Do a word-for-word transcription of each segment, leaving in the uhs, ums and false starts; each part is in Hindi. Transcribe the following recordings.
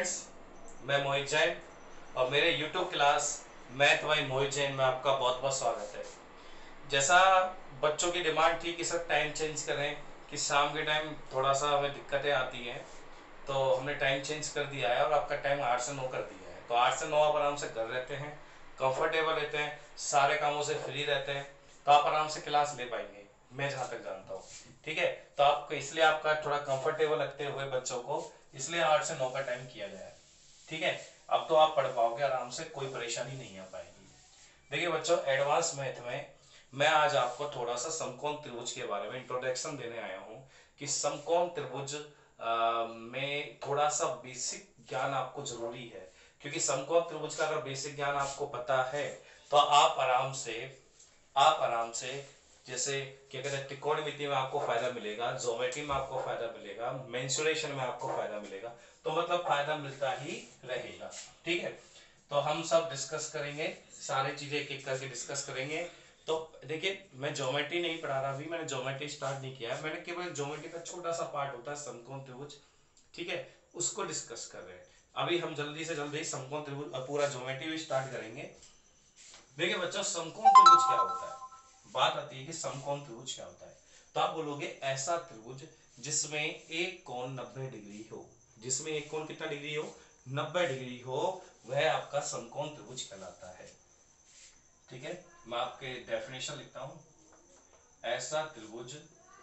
फ्रेंड्स, मैं मोहित जैन और मेरे YouTube class math by Mohit Jain में आपका बहुत बहुत स्वागत है। जैसा बच्चों की डिमांड थी कि सर टाइम चेंज करें, कि शाम के टाइम थोड़ा सा हमें दिक्कतें आती हैं, तो हमने टाइम चेंज कर दिया है और आपका टाइम आठ से नौ कर दिया है। तो आठ से नौ आप आराम से घर रहते हैं, कंफर्टेबल रहते हैं, सारे कामों से फ्री रहते हैं, तो आप आराम से क्लास ले पाएंगे, मैं जहाँ तक जानता हूँ। ठीक है, तो आपको इसलिए आपका थोड़ा कंफर्टेबल रखते हुए बच्चों को इसलिए आठ से नौ का टाइम किया गया है। ठीक है, अब तो आप पढ़ पाओगे आराम से, कोई परेशानी नहीं आ पाएगी। देखिए बच्चों, एडवांस मैथ में मैं आज आपको थोड़ा सा समकोण त्रिभुज के बारे में इंट्रोडक्शन देने आया हूँ कि समकोण त्रिभुज आ, में थोड़ा सा बेसिक ज्ञान आपको जरूरी है, क्योंकि समकोण त्रिभुज का अगर बेसिक ज्ञान आपको पता है तो आप आराम से आप आराम से जैसे क्या कहते हैं, त्रिकोणमिति में आपको फायदा मिलेगा, ज्योमेट्री में आपको फायदा मिलेगा, मेंसुरेशन में आपको फायदा मिलेगा, तो मतलब फायदा मिलता ही रहेगा। ठीक है, तो हम सब डिस्कस करेंगे, सारी चीजें एक एक करके डिस्कस करेंगे। तो देखिए, मैं ज्योमेट्री नहीं पढ़ा रहा, अभी मैंने ज्योमेट्री स्टार्ट नहीं किया है, मैंने केवल ज्योमेट्री का छोटा सा पार्ट होता है समकोण त्रिभुज, ठीक है, उसको डिस्कस कर रहे हैं। अभी हम जल्दी से जल्दी समकोण त्रिभुज पूरा ज्योमेट्री भी स्टार्ट करेंगे। देखिए बच्चों, समकोण त्रिभुज क्या होता है, बात आती है कि समकोण त्रिभुज क्या होता है, तो आप बोलोगे ऐसा त्रिभुज जिसमें एक कोण नब्बे डिग्री हो, जिसमें एक कोण कितना डिग्री हो, नब्बे डिग्री हो, वह आपका समकोण त्रिभुज कहलाता है। ठीक है, मैं आपके डेफिनेशन लिखता हूं। ऐसा त्रिभुज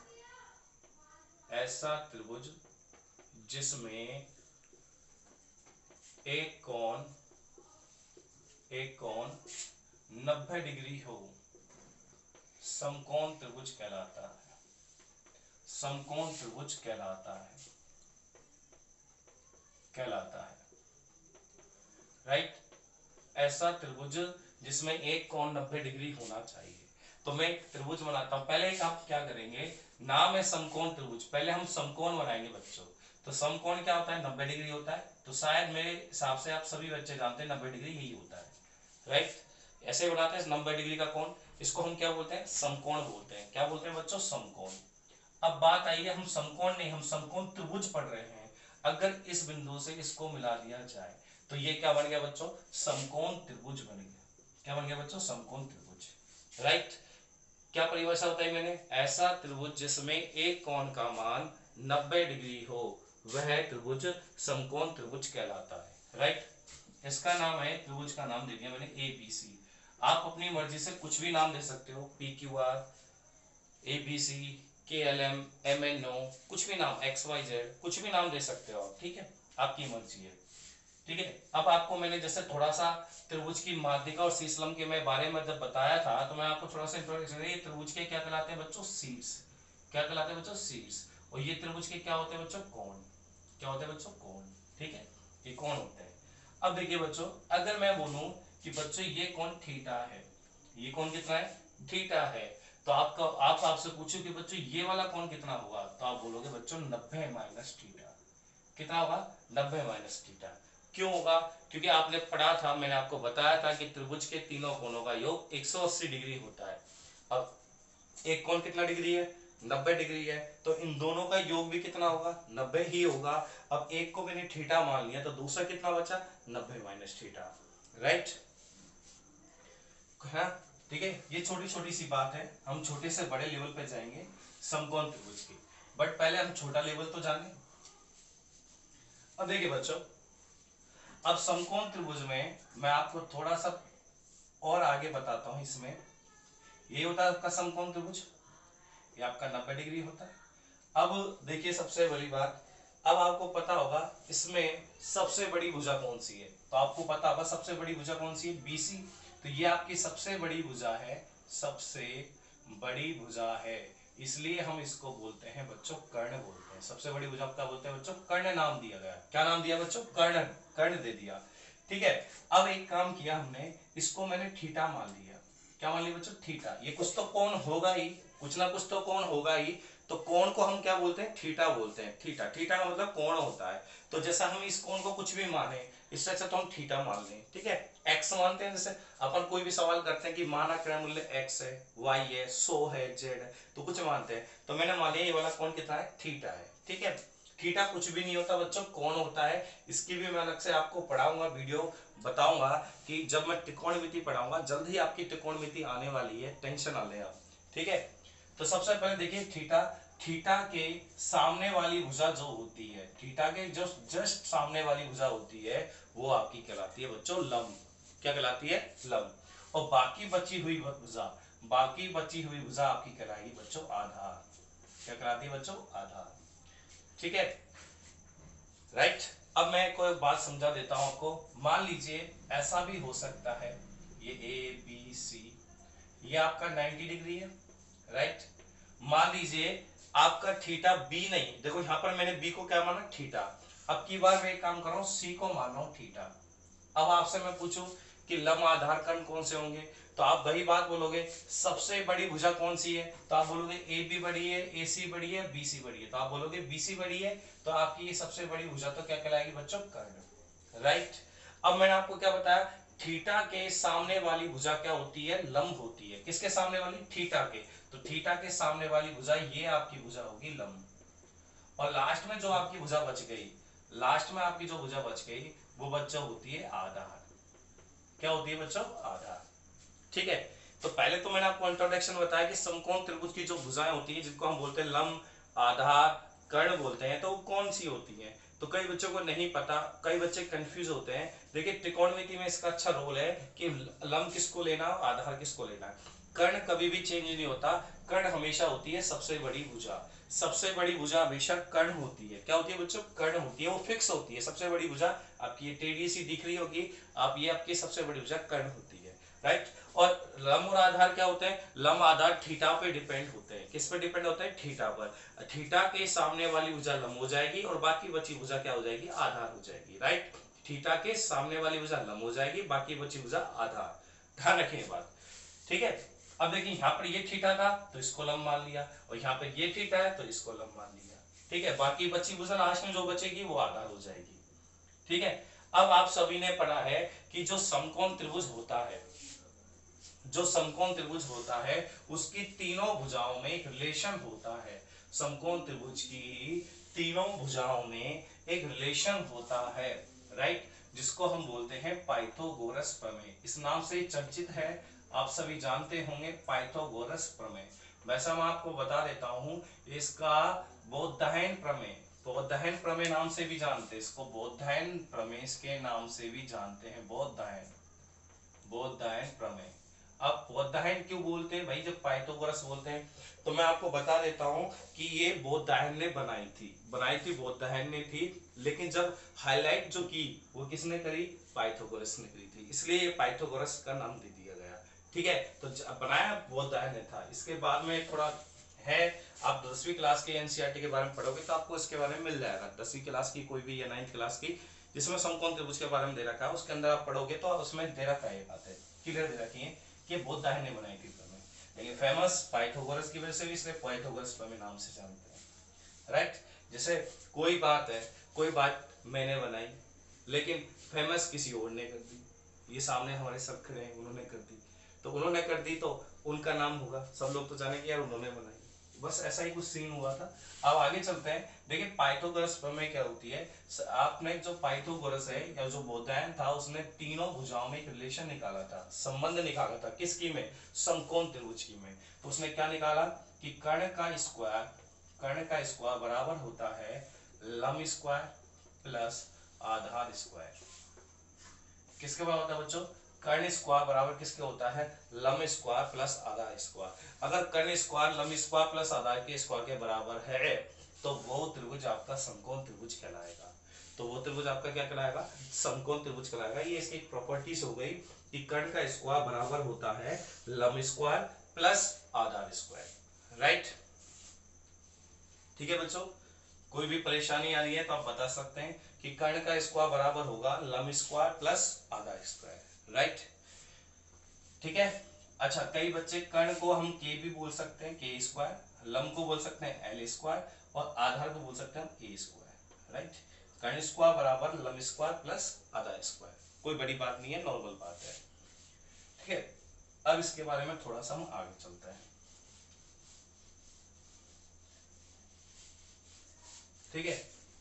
ऐसा त्रिभुज जिसमें एक कोण एक कोण नब्बे डिग्री हो, समकोण त्रिभुज कहलाता है। समकोण त्रिभुज कहलाता है कहलाता है राइट। ऐसा त्रिभुज जिसमें एक कोण नब्बे डिग्री होना चाहिए। तो मैं एक त्रिभुज बनाता हूं, पहले एक आप क्या करेंगे, नाम है समकोण त्रिभुज, पहले हम समकोण बनाएंगे बच्चों। तो समकोण क्या होता है, नब्बे डिग्री होता है, तो शायद मेरे हिसाब से आप सभी बच्चे जानते हैं नब्बे डिग्री यही होता है, राइट। ऐसे बनाते हैं नब्बे डिग्री का कोण, इसको हम क्या बोलते हैं, समकोण बोलते हैं। क्या बोलते हैं बच्चों, समकोण। अब बात आई है, हम समकोण नहीं, हम समकोण त्रिभुज पढ़ रहे हैं। अगर इस बिंदु से इसको मिला दिया जाए तो ये क्या बन गया बच्चों, समकोण त्रिभुज बन गया। क्या बन गया बच्चों, समकोण त्रिभुज, राइट। क्या परिभाषा बताई मैंने, ऐसा त्रिभुज जिसमें एक कोण का मान नब्बे डिग्री हो, वह त्रिभुज समकोण त्रिभुज कहलाता है, राइट। इसका नाम है, त्रिभुज का नाम दे दिया मैंने ए बी सी। आप अपनी मर्जी से कुछ भी नाम दे सकते हो, P Q R, A B C, K L M, M N O, कुछ भी नाम, एक्स वाई जेड, कुछ भी नाम दे सकते हो आप, ठीक है, आपकी मर्जी है। ठीक है, अब आपको मैंने जैसे थोड़ा सा त्रिभुज की माध्यिका और शीर्षलम के मैं बारे में जब बताया था, तो मैं आपको थोड़ा सा इंट्रोडक्शन, ये त्रिभुज के क्या कहलाते हैं बच्चों, शीर्ष। क्या कहलाते हैं बच्चों, शीर्ष। और ये त्रिभुज के क्या होते हैं बच्चों, कोण। क्या होते हैं बच्चों, कोण। ठीक है, ये कोण होते हैं। अब देखिए बच्चों, अगर मैं बोलूं कि बच्चों ये कोण थीटा है, ये कोण कितना है, थीटा है, तो आपका आप आपसे पूछो कि बच्चों ये वाला कोण कितना होगा, तो आप बोलोगे बच्चों नब्बे माइनस थीटा। कितना होगा, नब्बे माइनस थीटा। क्यों होगा, क्योंकि आपने पढ़ा था, मैंने आपको बताया था कि त्रिभुज के तीनों कोणों का योग एक सौ अस्सी डिग्री होता है। अब एक कोण कितना डिग्री है, नब्बे डिग्री है, तो इन दोनों का योग भी कितना होगा, नब्बे ही होगा। अब एक को मैंने थीटा मान लिया, तो दूसरा कितना बचा, नब्बे माइनस थीटा, राइट है। ठीक है, ये छोटी छोटी सी बात है, हम छोटे से बड़े लेवल पे जाएंगे समकोण त्रिभुज की, बट पहले हम छोटा लेवल तो जाने। अब देखिए बच्चों, अब समकोण त्रिभुज में मैं आपको थोड़ा सा और आगे बताता हूं। इसमें ये होता है आपका समकोण त्रिभुज, ये आपका नब्बे डिग्री होता है। अब देखिए सबसे बड़ी बात, अब आपको पता होगा इसमें सबसे बड़ी भुजा कौन सी है, तो आपको पता होगा सबसे बड़ी भुजा कौन सी है, बीसी। तो ये आपकी सबसे बड़ी भुजा है, सबसे बड़ी भुजा है, इसलिए हम इसको बोलते हैं बच्चों कर्ण बोलते हैं। सबसे बड़ी भुजा क्या बोलते हैं बच्चों, कर्ण नाम दिया गया। क्या नाम दिया बच्चों, कर्ण, कर्ण दे दिया। ठीक है, अब एक काम किया हमने, इसको मैंने थीटा मान लिया। क्या मान लिया बच्चों, थीटा। ये कुछ तो कोण होगा ही, कुछ ना कुछ तो कोण होगा ही, तो कोण को हम क्या बोलते हैं, थीटा बोलते हैं। थीटा, थीटा का मतलब कोण होता है। तो जैसा हम इस कोण को कुछ भी माने, इससे अच्छा तो हम थीटा मान लें। ठीक है, एक्स मानते हैं, जैसे अपन कोई भी सवाल करते हैं कि माना क्रय मूल्य एक्स है, वाई है, सौ है, जेड है, तो कुछ मानते हैं, तो मैंने मान लिया ये वाला कोण कितना है, थीटा है। ठीक है, थीटा कुछ भी नहीं होता बच्चों, कोण होता है। इसकी भी मैं अलग से आपको पढ़ाऊंगा, वीडियो बताऊंगा कि जब मैं त्रिकोणमिति पढ़ाऊंगा, जल्द ही आपकी त्रिकोणमिति आने वाली है, टेंशन ना लें आप, ठीक है। तो सबसे पहले देखिए थीटा, थीटा के सामने वाली भुजा जो होती है, थीटा के जो जस्ट सामने वाली भुजा होती है वो आपकी कहलाती है बच्चों लंब। क्या कहलाती है? लंब। और बाकी बची हुई भुजा, बाकी बची हुई भुजा आपकी कहलाएगी बच्चों आधार। क्या कहलाती है बच्चों? आधार। ठीक है, राइट। अब मैं कोई बात समझा देता हूं आपको। मान लीजिए ऐसा भी हो सकता है, ये ए बी सी, ये आपका नब्बे डिग्री है, राइट। मान लीजिए आपका थीटा बी नहीं, देखो यहां पर मैंने बी को क्या माना? थीटा। अब की बार मैं एक काम कर रहा हूं, सी को मान रहा हूं थीटा। अब आपसे मैं पूछूं कि लंब आधार कर्ण कौन से होंगे, तो आप वही बात बोलोगे, सबसे बड़ी भुजा कौन सी है? तो आप बोलोगे ए बी बड़ी है, ए सी बड़ी है, बी सी बड़ी है। तो आप बोलोगे बी सी बड़ी है, तो आपकी ये सबसे बड़ी भुजा तो क्या कहलाएगी बच्चों? कर्ण, राइट। अब मैंने आपको क्या बताया, थीटा के सामने वाली भुजा क्या होती है? लंब होती है। किसके सामने वाली? थीटा के। तो थीटा के सामने वाली भुजा ये आपकी भुजा होगी लंब। और लास्ट में जो आपकी भुजा बच गई, लास्ट में आपकी जो भुजा बच गई वो बच्चों होती है आधार। क्या होती है बच्चों? आधार। ठीक है, तो पहले तो मैंने आपको इंट्रोडक्शन बताया कि समकोण त्रिभुज की जो भुजाएं होती हैं जिनको हम बोलते हैं लंब, आधार, कर्ण बोलते हैं, तो वो कौन सी होती हैं? तो कई बच्चों को नहीं पता, कई बच्चे कंफ्यूज होते हैं। देखिए त्रिकोणमिति में इसका अच्छा रोल है कि लंब किसको लेना, आधार किसको लेना। कर्ण कभी भी चेंज नहीं होता, कर्ण हमेशा होती है सबसे बड़ी भुजा। सबसे बड़ी भुजा हमेशा कर्ण होती है। क्या होती है बच्चों? कर्ण होती है, वो फिक्स होती है। सबसे बड़ी भुजा आपकी ये टेढ़ी सी दिख रही होगी, आप ये आपकी सबसे बड़ी भुजा कर्ण होती है, राइट। और लंब और आधार क्या होते हैं? लंब आधार थीटा पे डिपेंड होते हैं। किस पे डिपेंड होते हैं? थीटा पर। थीटा के सामने वाली भुजा लंब हो जाएगी और बाकी बची भुजा क्या हो जाएगी? आधार हो जाएगी, राइट। थीटा के सामने वाली भुजा लंब हो जाएगी, बाकी बची भुजा आधार। ध्यान रखिए बात, ठीक है। अब देखिए यहाँ पर ये थीटा था तो इसको लंब मान लिया, और यहाँ पे ये थीटा है तो इसको लंब मान लिया, ठीक है। बाकी बची भुजा लास्ट में जो बचेगी वो आधार हो जाएगी, ठीक है। अब आप सभी ने पढ़ा है कि जो समकोण त्रिभुज होता है, जो समकोण त्रिभुज होता है उसकी तीनों भुजाओं में एक रिलेशन होता है। समकोण त्रिभुज की तीनों भुजाओं में एक रिलेशन होता है, राइट, जिसको हम बोलते हैं पाइथागोरस प्रमेय। इस नाम से चर्चित है, आप सभी जानते होंगे, पाइथागोरस प्रमेय। वैसा मैं आपको बता देता हूं, इसका बोधायन प्रमेय, बोधायन प्रमेय नाम से भी जानते हैं इसको, बोधायन प्रमेय के नाम से भी जानते हैं, बोधायन, बोधायन प्रमेय। अब बोधायन क्यों बोलते हैं भाई जब पाइथागोरस बोलते हैं? तो मैं आपको बता देता हूं कि ये बोधायन ने बनाई थी, बनाई थी बोधायन ने थी, लेकिन जब हाईलाइट जो की वो किसने करी? पाइथागोरस ने करी थी, इसलिए ये पाइथागोरस का नाम दे दिया गया, ठीक है। तो बनाया बोधायन ने था। इसके बाद में थोड़ा है, आप दसवीं क्लास के एनसीईआरटी के बारे में पढ़ोगे तो आपको इसके बारे में मिल जाएगा, दसवीं क्लास की कोई भी या नाइन्थ क्लास की, जिसमें समकोण त्रिभुज के बारे में दे रखा है, उसके अंदर आप पढ़ोगे तो उसमें दे रखा है, ये बात है क्लियर दे रखी है कि बोधायन ने बनाई थी प्रमेय, लेकिन फेमस पाइथागोरस की वजह से भी इसलिए पाइथागोरस प्रमेय नाम से जानते हैं, राइट। जैसे कोई बात है, कोई बात मैंने बनाई लेकिन फेमस किसी और ने कर दी, ये सामने हमारे सब खड़े हैं, उन्होंने कर दी, तो उन्होंने कर दी तो उनका नाम होगा, सब लोग तो जाने कि यार उन्होंने बनाई, बस ऐसा ही कुछ सीन हुआ था। अब आगे चलते हैं। देखिए पाइथागोरस प्रमेय क्या होती है, आपने जो पाइथागोरस है या जो बोधायन था उसने तीनों भुजाओं में एक रिलेशन निकाला था, संबंध निकाला था, किसकी में? समकोण त्रिभुज की में। तो उसने क्या निकाला कि कर्ण का स्क्वायर, कर्ण का स्क्वायर बराबर होता है लंब स्क्वायर प्लस आधार स्क्वायर। किसके बराबर होता है बच्चों? कर्ण स्क्वायर बराबर किसके होता है? लंब स्क्वायर प्लस आधार स्क्वायर। अगर कर्ण स्क्वायर लंब स्क्वायर प्लस आधार के स्क्वायर के बराबर है तो वो त्रिभुज आपका समकोण त्रिभुज कहलाएगा। तो वो त्रिभुज आपका क्या कहलाएगा? समकोण त्रिभुज कहलाएगा। ये इसकी प्रॉपर्टीज हो गई कि कर्ण का स्क्वायर बराबर होता है लंब स्क्वायर प्लस आधार स्क्वायर, राइट। ठीक है बच्चों, कोई भी परेशानी आ रही है तो आप बता सकते हैं कि कर्ण का स्क्वायर बराबर होगा लंब स्क्वायर प्लस आधार स्क्वायर, राइट, ठीक है। अच्छा, कई बच्चे कर्ण को हम के भी बोल सकते हैं, के स्क्वायर, लंब को बोल सकते हैं एल स्क्वायर, और आधार को बोल सकते हैं हम ए स्क्वायर, राइट। कर्ण स्क्वायर बराबर लंब स्क्वायर प्लस आधार स्क्वायर, कोई बड़ी बात नहीं है, नॉर्मल बात है, ठीक है। अब इसके बारे में थोड़ा सा हम आगे चलते हैं, ठीक है।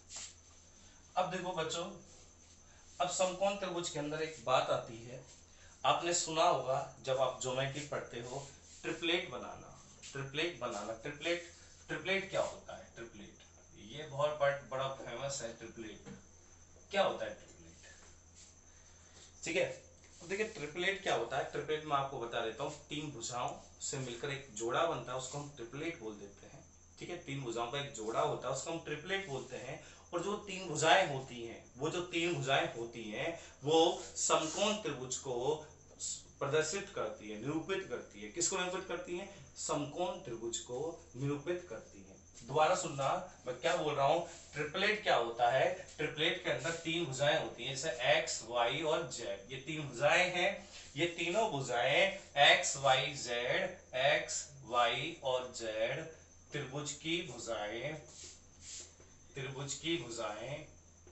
अब देखो बच्चों, अब समकोण त्रिभुज के अंदर एक बात आती है, आपने सुना होगा जब आप ज्योमेट्री पढ़ते हो, ट्रिपलेट बनाना। ट्रिपलेट बनाना ट्रिपलेट ट्रिपलेट क्या होता है? ट्रिपलेट ये बहुत बड़ा फेमस है। ट्रिपलेट क्या होता है? ट्रिपलेट, ठीक है। अब देखिए ट्रिपलेट क्या होता है। ट्रिपलेट में आपको बता देता हूँ, तीन भुजाओं से मिलकर एक जोड़ा बनता है, उसको हम ट्रिपलेट बोल देते हैं, ठीक है। तीन भुजाओं का एक जोड़ा होता है, उसको हम ट्रिपलेट बोलते हैं। और जो तीन भुजाएं होती हैं, वो जो तीन भुजाएं होती हैं वो समकोण त्रिभुज को प्रदर्शित करती है, निरूपित करती है। किसको निरूपित करती है? समकोण त्रिभुज को निरूपित करती है। दोबारा सुनना, मैं क्या बोल रहा हूं। ट्रिपलेट क्या होता है? ट्रिपलेट के अंदर तीन भुजाएं होती हैं, जैसे एक्स, वाई और जेड। ये तीन भुजाएं हैं। ये तीनों भुजाएं X, Y, Z, X, Y और जेड त्रिभुज की भुजाएं त्रिभुज की भुजाएं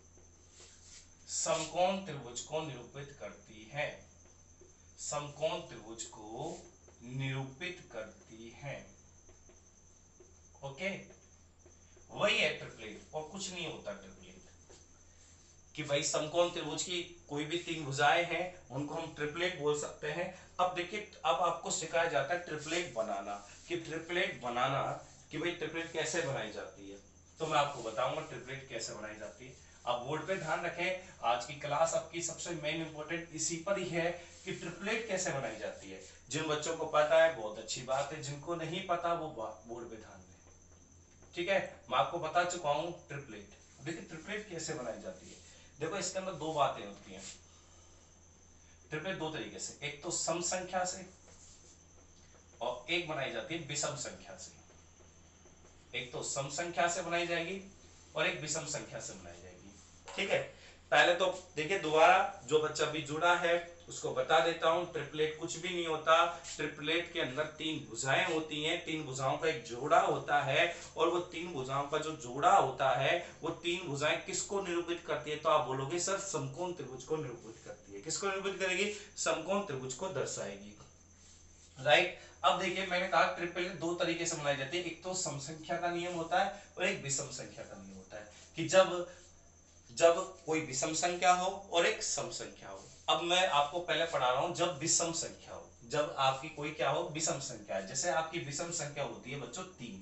समकोण त्रिभुज को निरूपित करती है। समकोण त्रिभुज को निरूपित करती हैं। ओके, वही है ट्रिपलेट, और कुछ नहीं होता ट्रिपलेट। कि भाई समकोण त्रिभुज की कोई भी तीन भुजाएं हैं, उनको हम ट्रिपलेट बोल सकते हैं। अब देखिए, अब आपको सिखाया जाता है ट्रिपलेट बनाना, कि ट्रिपलेट बनाना कि भाई ट्रिपलेट कैसे बनाई जाती है। तो मैं आपको बताऊंगा ट्रिपलेट कैसे बनाई जाती है। आप बोर्ड पे ध्यान रखें, आज की क्लास आपकी सबसे मेन इंपॉर्टेंट इसी पर ही है कि ट्रिपलेट कैसे बनाई जाती है। जिन बच्चों को पता है बहुत अच्छी बात है, जिनको नहीं पता वो बोर्ड पे ध्यान दें, ठीक है। मैं आपको बता चुका हूं ट्रिपलेट। देखिए ट्रिपलेट कैसे बनाई जाती है। देखो इसके अंदर दो बातें होती हैं। ट्रिपलेट दो तरीके से, एक तो सम संख्या से और एक बनाई जाती है विषम संख्या से। एक तो सम संख्या से बनाई जाएगी और एक विषम संख्या से बनाई जाएगी, ठीक है। पहले तो देखिए, दोबारा जो बच्चा भी जुड़ा है उसको बता देता हूं, ट्रिपलेट कुछ भी नहीं होता। ट्रिपलेट के अंदर तीन भुजाएं होती हैं, तीन भुजाओं का एक जोड़ा होता है, और वो तीन भुजाओं का जो जोड़ा होता है वो तीन भुजाएं किसको निरूपित करती है? तो आप बोलोगे सर समकोण त्रिभुज को निरूपित करती है। किसको निरूपित करेगी? समकोण त्रिभुज को दर्शाएगी, राइट। अब देखिए, मैंने कहा ट्रिपलेट दो तरीके से बनाई जाती है। एक तो सम संख्या का नियम होता है और एक विषम संख्या का नियम होता है, कि जब जब कोई विषम संख्या हो और एक सम संख्या हो। अब मैं आपको पहले पढ़ा रहा हूं, जब विषम संख्या हो, जब आपकी कोई क्या हो? विषम संख्या है। जैसे आपकी विषम संख्या होती है बच्चों तीन।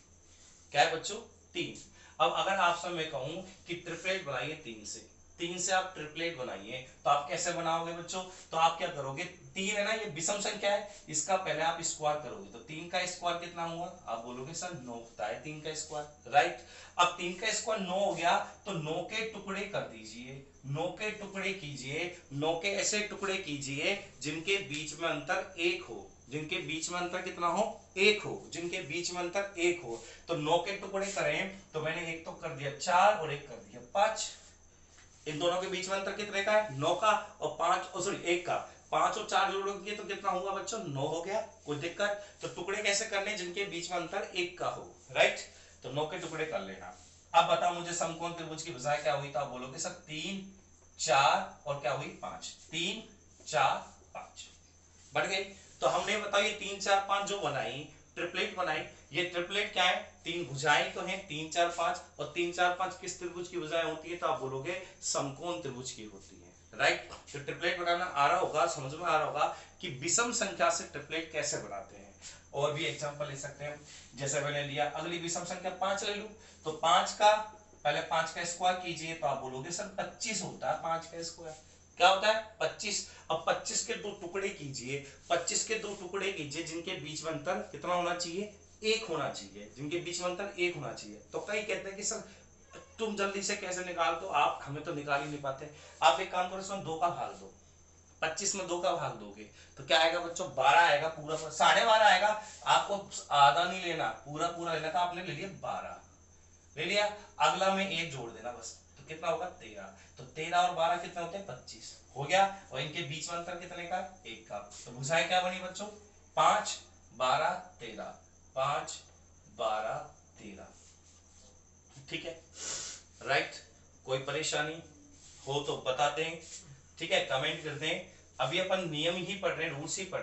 क्या है बच्चों? तीन। अब अगर आपसे मैं कहूं कि ट्रिपलेट बनाइए तीन से, तीन से आप ट्रिपलेट बनाइए, तो आप कैसे बनाओगे बच्चों? तो आप क्या करोगे? तीन है ना, ये विषम संख्या है, इसका पहले आप स्क्वायर करोगे, तो तीन का स्क्वायर कितना हुआ? आप बोलोगे सर नौ होता है तीन का स्क्वायर, राइट। अब तीन का स्क्वायर नौ हो गया, तो नौ के टुकड़े कर दीजिए, नौ के टुकड़े कीजिए, नौ के ऐसे टुकड़े कीजिए जिनके बीच में अंतर एक हो, जिनके बीच में अंतर कितना हो? एक हो, जिनके बीच में अंतर एक हो। तो नौ के टुकड़े करें, तो मैंने एक तो कर दिया चार और एक कर दिया पांच। इन दोनों के बीच में अंतर कितने का है? नौ का। और पांच और सॉरी एक का, पांच और चार जोड़ोगे तो कितना हुआ बच्चों? नौ हो गया। कोई दिक्कत? तो टुकड़े कैसे करने? जिनके बीच में अंतर एक का हो, राइट। तो नौ के टुकड़े कर लेना। अब बताओ मुझे समकोण त्रिभुज की भुजाएं क्या हुई? तो आप बोलोगे सर तीन, चार और क्या हुई? पांच। तीन, चार, पांच बढ़ गई। तो हमने बताओ ये तीन, चार, पांच जो बनाई, ट्रिपलेट बनाई, ये ट्रिपलेट क्या है? तीन भुजाएं तो हैं, तीन, चार, पांच। और तीन, चार, पांच किस त्रिभुज की भुजाएं होती है? तो आप बोलोगे समकोण त्रिभुज की होती है, राइट। तो ट्रिपलेट बनाना आ रहा होगा, समझ में आ रहा होगा कि विषम संख्या से ट्रिपलेट कैसे बनाते हैं। और भी एग्जांपल ले सकते हैं, जैसे मैंने लिया अगली विषम संख्या पांच ले लूं, तो पांच का पहले पांच का स्क्वायर कीजिए, तो आप बोलोगे सर पच्चीस होता है पांच का स्क्वायर। क्या होता है? पच्चीस। अब पच्चीस के दो टुकड़े कीजिए, पच्चीस के दो टुकड़े कीजिए जिनके बीच में अंतर कितना होना चाहिए? एक होना चाहिए, जिनके बीच में अंतर एक होना चाहिए। तो कई कहते हैं कि सर तुम जल्दी से कैसे निकाल दो, आप हमें तो निकाल ही नहीं पाते। आप एक काम करो, इसमें दो का भाग दो, पच्चीस में दो का भाग दोगे तो क्या आएगा बच्चों? बारह आएगा, पूरा साढ़े बारह आएगा। आपको आधा नहीं लेना, पूरा पूरा लेना था, आपने ले लिया बारह, ले लिया। अगला में एक जोड़ देना बस, तो कितना होगा? तेरह। तो तेरह और बारह कितने होते हैं? पच्चीस हो गया। और इनके बीच में अंतर कितने का? एक का। तो भुजाएं क्या बनी बच्चों? पांच, बारह, तेरह, पांच, बारह, तेरह, ठीक है, राइट। कोई परेशानी हो तो बता दें, ठीक है, कमेंट कर दें। अभी अपन नियम ही पढ़ रहे हैं, रूल्स ही पढ़ रहे हैं।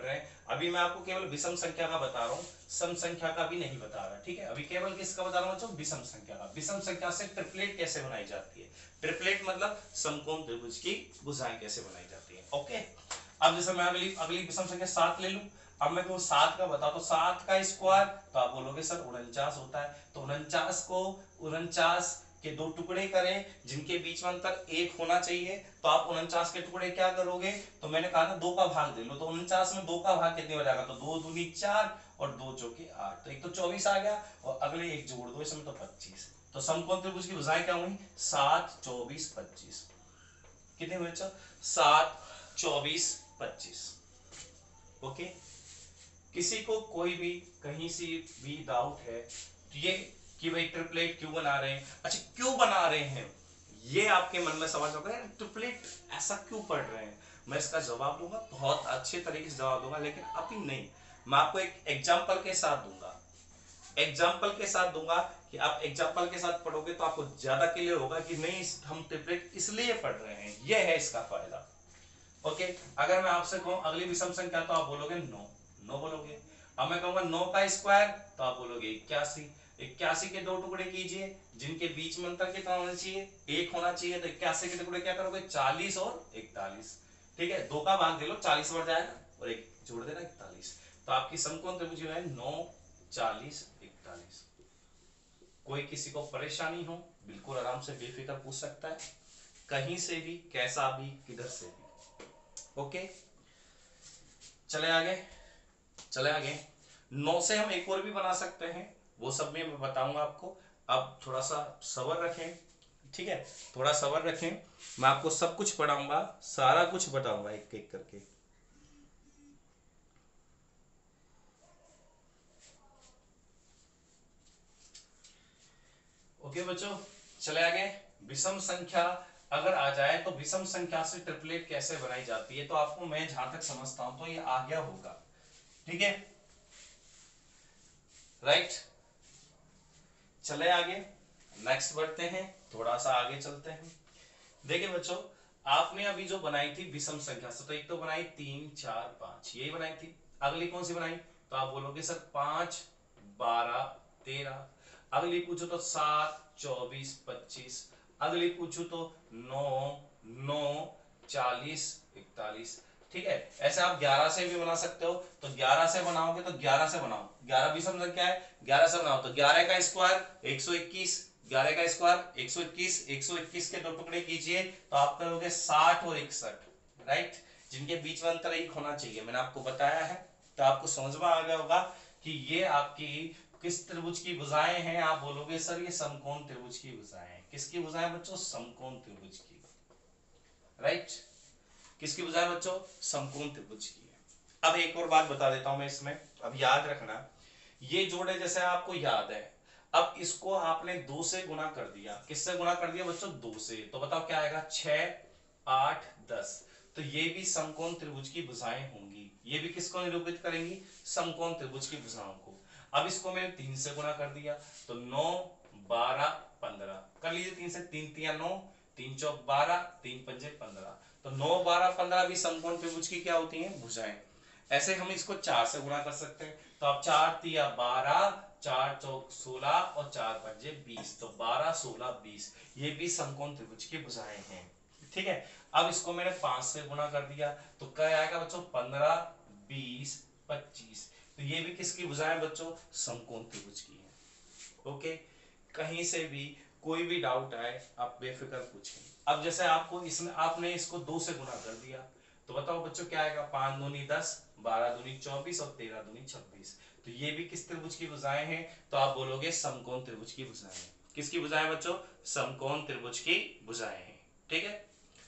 अभी मैं आपको केवल विषम संख्या का बता रहा हूँ, सम संख्या का भी नहीं बता रहा, ठीक है। अभी केवल किसका बता रहा हूँ बच्चों, विषम संख्या का। विषम संख्या से ट्रिपलेट कैसे बनाई जाती है, ट्रिपलेट मतलब समकोण त्रिभुज की भुजाएं कैसे बनाई जाती है। ओके, अब जैसे मैं अगली अगली विषम संख्या सात ले लूं, अब मैं को सात का बता तो सात का स्क्वायर तो आप बोलोगे सर उनचास होता है, तो उनचास को उनचास के दो टुकड़े करें जिनके बीच में अंतर एक होना चाहिए, तो आप उनचास के टुकड़े क्या करोगे, तो मैंने कहा था दो का भाग दे लो, तो उनचास में दो का भाग कितने हो जाएगा, तो दो दूनी चार और दो चौके आठ, तो एक तो चौबीस आ गया और अगले एक जोड़ दो इसमें तो पच्चीस। तो समकोण त्रिभुज की भुजाएं क्या हुई, सात चौबीस पच्चीस, कितने हुए बच्चों, सात चौबीस पच्चीस। ओके, किसी को कोई भी कहीं से भी डाउट है तो ये कि भाई ट्रिपलेट क्यों बना रहे हैं, अच्छा क्यों बना रहे हैं, ये आपके मन में सवाल होगा है, ट्रिपलेट ऐसा क्यों पढ़ रहे हैं, मैं इसका जवाब दूंगा, बहुत अच्छे तरीके से जवाब दूंगा, लेकिन अभी नहीं, मैं आपको एक एग्जांपल के साथ दूंगा, एग्जाम्पल के साथ दूंगा कि आप एग्जाम्पल के साथ पढ़ोगे तो आपको ज्यादा क्लियर होगा कि नहीं हम ट्रिपलेट इसलिए पढ़ रहे हैं, यह है इसका फायदा। ओके, अगर मैं आपसे कहूं अगली विषम संख्या तो आप बोलोगे नौ, नौ बोलोगे। अब मैं कहूंगा नौ का स्क्वायर तो आप बोलोगे इक्यासी, इक्यासी के दो टुकड़े कीजिए जिनके बीच में अंतर कितना होना चाहिए, एक होना चाहिए, तो इक्यासी के टुकड़े क्या करोगे, चालीस और इकतालीस, ठीक है, दो का भाग दे लो, चालीस बढ़ जाएगा और एक जोड़ देना इकतालीस, तो आपकी समकोण त्रिभुज जो है नौ चालीस इकतालीस। कोई किसी को परेशानी हो बिल्कुल आराम से बेफिक्र पूछ सकता है, कहीं से भी, कैसा भी, किधर से भी। ओके, चले आगे, चले आगे। नौ से हम एक और भी बना सकते हैं, वो सब में मैं बताऊंगा आपको, अब थोड़ा सा सब्र रखें, ठीक है, थोड़ा सब्र रखें, मैं आपको सब कुछ पढ़ाऊंगा, सारा कुछ बताऊंगा एक एक करके। ओके बच्चों, चले आगे। विषम संख्या अगर आ जाए तो विषम संख्या से ट्रिपलेट कैसे बनाई जाती है, तो आपको मैं जहां तक समझता हूं तो ये आ गया होगा, ठीक है, राइट। चले आगे, नेक्स्ट बढ़ते हैं, थोड़ा सा आगे चलते हैं। देखिए बच्चों, आपने अभी जो बनाई थी विषम संख्या से, तो एक तो बनाई तीन चार पांच, यही बनाई थी, अगली कौन सी बनाई, तो आप बोलोगे सर पांच बारह तेरह, अगली पूछो तो सात चौबीस पच्चीस, अगली पूछो तो नौ नौ चालीस इकतालीस, ठीक है। ऐसे आप ग्यारह से भी बना सकते हो, तो ग्यारह से बनाओगे तो ग्यारह से बनाओ, ग्यारह विषम संख्या है, ग्यारह से बनाओ तो ग्यारह का स्क्वायर एक सौ इक्कीस, ग्यारह का स्क्वायर एक सौ इक्कीस, एक सौ इक्कीस के दो टुकड़े कीजिए तो आप करोगे साठ और इकसठ, राइट, जिनके बीच में अंतर एक होना चाहिए, मैंने आपको बताया है, तो आपको समझ में आ गया होगा कि ये आपकी किस त्रिभुज की भुजाएं हैं, आप बोलोगे सर ये समकोण त्रिभुज की भुजाएं हैं। किसकी भुजाएं बच्चों, समकोण त्रिभुज की, राइट, किसकी भुजाएं बच्चों, समकोण त्रिभुज की है। अब एक और बात बता देता हूं मैं इसमें, अब याद रखना, ये जोड़े जैसे आपको याद है, अब इसको आपने दो से गुना कर दिया, किससे गुना कर दिया बच्चों, दो से, तो बताओ क्या आएगा, छह आठ दस, तो ये भी समकोण त्रिभुज की भुजाएं होंगी, ये भी किसको निरूपित करेंगी, समकोण त्रिभुज की भुजाओं को। अब इसको मैंने तीन से गुना कर दिया तो नौ बारह पंद्रह, कर लीजिए, तीन से, तीन तिया नौ, तीन चौक बारह, तीन पंजे पंद्रह, तो नौ बारह पंद्रह भी समकोण त्रिभुज की क्या होती हैं, भुजाएं। ऐसे हम इसको चार से गुणा कर सकते हैं, तो आप चार तिया बारह, चार चौक सोलह और चार पंजे बीस, तो बारह सोलह बीस, ये भी समकोण त्रिभुज की भुजाएं हैं, ठीक है। अब इसको मैंने पांच से गुणा कर दिया तो क्या आएगा बच्चों, पंद्रह बीस पच्चीस, तो ये भी किसकी भुजाएं बच्चों, समकोण त्रिभुज की है। ओके, कहीं से भी कोई भी डाउट आए आप बेफिक्र पूछें। अब जैसे आपको इसमें आपने इसको दो से गुणा कर दिया तो बताओ बच्चों क्या आएगा, पांच दूनी दस, बारह दूनी चौबीस और तेरह दूनी छब्बीस, तो ये भी किस त्रिभुज की भुजाएं हैं, तो आप बोलोगे समकोण त्रिभुज की भुजाएं। किसकी भुजाएं बच्चों, समकोण त्रिभुज की भुजाएं हैं, ठीक है।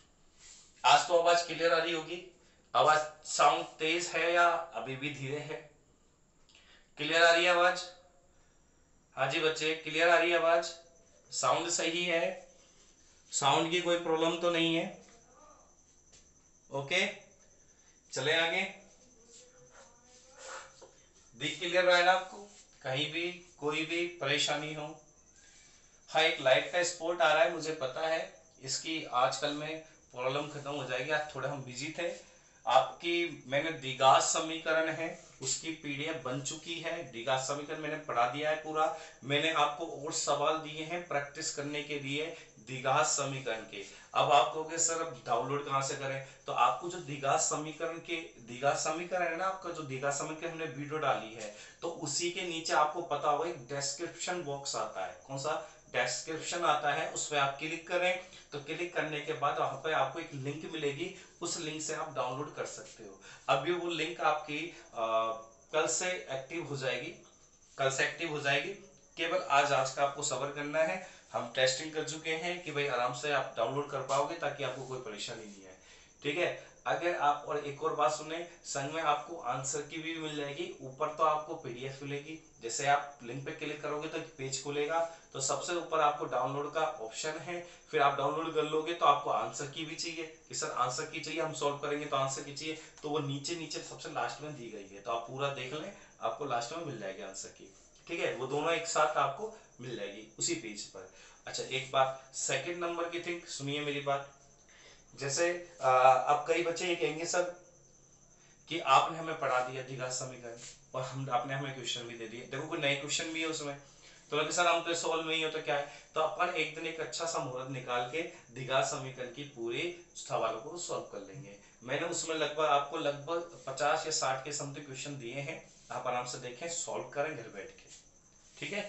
आज तो आवाज क्लियर आ रही होगी, आवाज साउंड तेज है या अभी भी धीरे है, क्लियर आ रही है आवाज, हाँ जी बच्चे क्लियर आ रही है आवाज, साउंड सही है, साउंड की कोई प्रॉब्लम तो नहीं है। ओके, चले आगे, दिख क्लियर रहा है ना आपको, कहीं भी कोई भी परेशानी हो। हाँ, एक लाइट का स्पॉट आ रहा है, मुझे पता है, इसकी आजकल में प्रॉब्लम खत्म हो जाएगी, आज थोड़ा हम बिजी थे, आपकी मैंने द्विघात समीकरण है उसकी पीडीएफ बन चुकी है। द्विघात समीकरण मैंने पढ़ा दिया है पूरा। मैंने आपको और सवाल दिए हैं प्रैक्टिस करने के लिए द्विघात समीकरण के। अब आप कहोगे सर अब डाउनलोड कहां से करें, तो आपको जो द्विघात समीकरण के द्विघात समीकरण है ना, आपका जो द्विघात समीकरण हमने वीडियो डाली है, तो उसी के नीचे आपको पता होगा एक डिस्क्रिप्शन बॉक्स आता है। कौन सा डिस्क्रिप्शन आता है, उस पर आप क्लिक करें। तो क्लिक करने के बाद वहां पर आपको एक लिंक मिलेगी, उस लिंक से आप डाउनलोड कर सकते हो। अभी वो लिंक आपकी आ, कल से एक्टिव हो जाएगी, कल से एक्टिव हो जाएगी। केवल आज आज का आपको सब्र करना है। हम टेस्टिंग कर चुके हैं कि भाई आराम से आप डाउनलोड कर पाओगे ताकि आपको कोई परेशानी नहीं है, ठीक है। अगर आप और एक और बात सुने, संग में आपको आंसर की भी मिल जाएगी। ऊपर तो आपको पीडीएफ मिलेगी, जैसे आप लिंक पे क्लिक करोगे तो एक पेज खुलेगा, तो सबसे ऊपर आपको डाउनलोड का ऑप्शन है। फिर आप डाउनलोड कर लोगे तो आपको आंसर की भी चाहिए कि सर आंसर की चाहिए, हम सॉल्व करेंगे तो आंसर की चाहिए, तो वो नीचे नीचे सबसे लास्ट में दी गई है, तो आप पूरा देख लें, आपको लास्ट में मिल जाएगी आंसर की, ठीक है। वो दोनों एक साथ आपको मिल जाएगी उसी पेज पर। अच्छा एक बात सेकंड नंबर की थिंक सुनिए मेरी बात। जैसे आ, अब कई बच्चे ये कहेंगे सर कि आपने हमें पढ़ा दिया द्विघात समीकरण और हम आपने हमें क्वेश्चन भी दे दिए, देखो कोई नए क्वेश्चन भी है उसमें, तो लगे सर हम तो सॉल्व नहीं हो तो क्या है, तो अपन एक दिन एक अच्छा सा मुहूर्त निकाल के द्विघात समीकरण की पूरे सवालों को सॉल्व कर लेंगे। मैंने उसमें लगभग आपको लगभग पचास या साठ के समथिंग क्वेश्चन दिए हैं, आप आराम से देखें, सॉल्व करें घर बैठ के, ठीक है।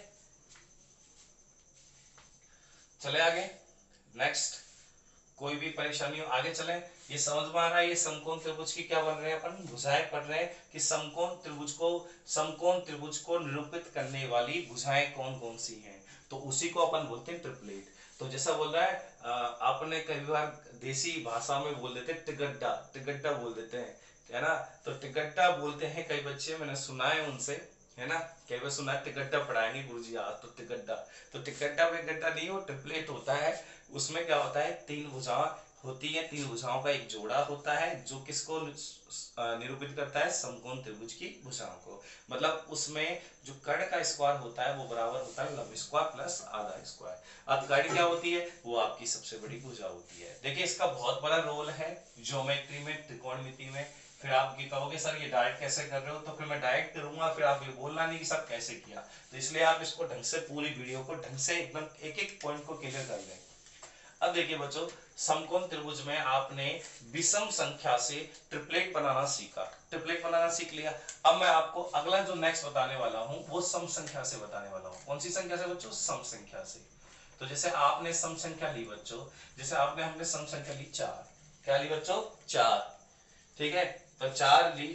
चले आगे, नेक्स्ट कोई भी परेशानी हो आगे चलें। ये समझ में आ रहा है, ये समकोण त्रिभुज की क्या बन रहे हैं, अपन भुजाएं पढ़ रहे हैं कि समकोण त्रिभुज को समकोण त्रिभुज को निरूपित करने वाली भुजाएं कौन कौन सी हैं, तो उसी को अपन बोलते हैं ट्रिपलेट। तो जैसा बोल रहा है आपने कई बार देसी भाषा में बोल देते टिगड्डा, टिगड्डा बोल देते हैं, है ना, तो टिगड्डा बोलते हैं कई बच्चे, मैंने सुना है उनसे, है ना, कई बार सुना है टिगड्डा पढ़ाएंगे गुरुजी आज तो टिगड्डा, तो टिगड्डा विगड्डा नहीं, वो ट्रिपलेट होता है। उसमें क्या होता है, तीन भुजाएं होती है, तीन भुजाओं का एक जोड़ा होता है जो किसको निरूपित करता है, समकोण त्रिभुज की भुजाओं को। मतलब उसमें जो कर्ण का स्क्वायर होता है वो बराबर होता है लंब स्क्वायर प्लस आधा स्क्वायर। अब कर्ण क्या होती है, वो आपकी सबसे बड़ी भुजा होती है। देखिए इसका बहुत बड़ा रोल है ज्योमेट्री में, त्रिकोणमिति में। फिर आप ये कहोगे सर ये डायरेक्ट कैसे कर रहे हो, तो फिर मैं डायरेक्ट करूंगा, फिर आप ये बोलना नहीं कि सब कैसे किया, तो इसलिए आप इसको ढंग से पूरी वीडियो को ढंग से एकदम एक एक पॉइंट को क्लियर कर लें। अब देखिए बच्चों, समकोण त्रिभुज में आपने विषम संख्या से ट्रिपलेट बनाना सीखा, ट्रिपलेट बनाना सीख लिया। अब मैं आपको अगला जो नेक्स्ट बताने वाला हूं वो सम संख्या से बताने वाला हूं। कौन सी संख्या से बच्चों, सम संख्या से। तो जैसे आपने सम संख्या ली बच्चों, जैसे आपने हमने सम संख्या ली चार, क्या ली बच्चों, चार, ठीक है, तो चार ली,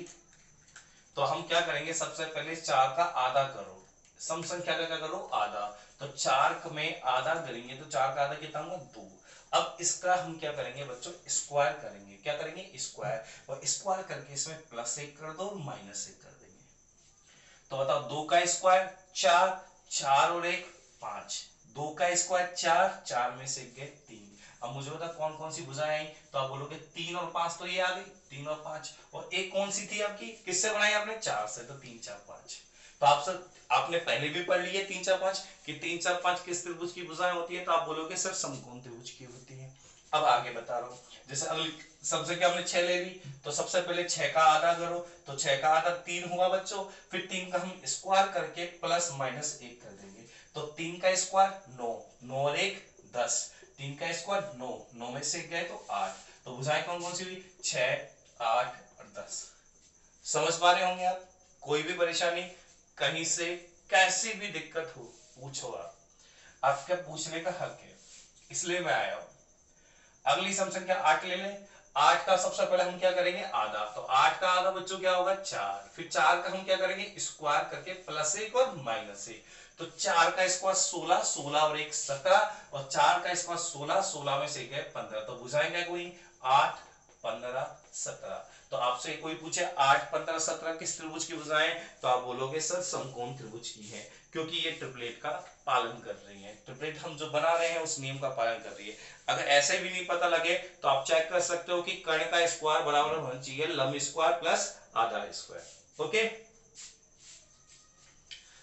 तो हम क्या करेंगे, सबसे पहले चार का आधा करो, सम संख्या का क्या करो, आधा, तो चार में आधा करेंगे तो चार का आधा कितना होगा, दो। अब इसका हम क्या करेंगे बच्चों, स्क्वायर करेंगे, क्या करेंगे, स्क्वायर, और स्क्वायर करके इसमें प्लस एक कर दो, माइनस एक कर देंगे। तो बताओ दो का स्क्वायर चार, चार और एक पांच, दो का स्क्वायर चार, चार में से गए तीन। अब मुझे बता कौन कौन सी भुजाएं आई, तो आप बोलोगे तीन और पांच, तो ये आ गई, तीन और पांच, और एक कौन सी थी आपकी, किससे बनाई आपने, चार से, तो तीन चार पांच। तो आप सर आपने पहले भी पढ़ ली है तीन चार पांच कि तीन चार पांच किस त्रिभुज की भुजाएं होती है, तो आप बोलोगे सर समकोण त्रिभुज की होती है। अब आगे बता रहा हूं, जैसे अगली सबसे क्या हमने छह ले ली, तो सबसे पहले छह का आधा करो, तो छह का आधा तीन हुआ बच्चों, फिर तीन का हम स्क्वायर करके प्लस माइनस एक कर देंगे, तो तीन का स्क्वायर नौ, नौ और एक दस, तीन का स्क्वायर नौ, नौ में से गए तो आठ, तो भुजाएं कौन कौन सी हुई, छह आठ और दस। समझ पा रहे होंगे आप, कोई भी परेशानी कहीं से कैसी भी दिक्कत हो पूछो, आप आपका पूछने का हक है, इसलिए मैं आया हूं। अगली सम संख्या आठ ले लें, आठ का सबसे पहले हम क्या करेंगे, आधा, तो आठ का आधा बच्चों क्या होगा, चार, फिर चार का हम क्या करेंगे, स्क्वायर करके प्लस एक और माइनस एक, तो चार का स्क्वायर सोलह, सोलह और एक सत्रह, और चार का स्क्वायर सोलह, सोलह में से गए पंद्रह, तो भुजाएं क्या कोई आठ पंद्रह सत्रह। तो आपसे कोई पूछे आठ पंद्रह सत्रह किस त्रिभुज की भुजाएं, तो आप बोलोगे सर समकोण त्रिभुज की है, क्योंकि ये ट्रिपलेट का पालन कर रही है, ट्रिपलेट हम जो बना रहे हैं उस नियम का पालन कर रही है। अगर ऐसे भी नहीं पता लगे तो आप चेक कर सकते हो कि कर्ण का स्क्वायर बराबर होना चाहिए लंब स्क्वायर प्लस आधा स्क्वायर, ओके।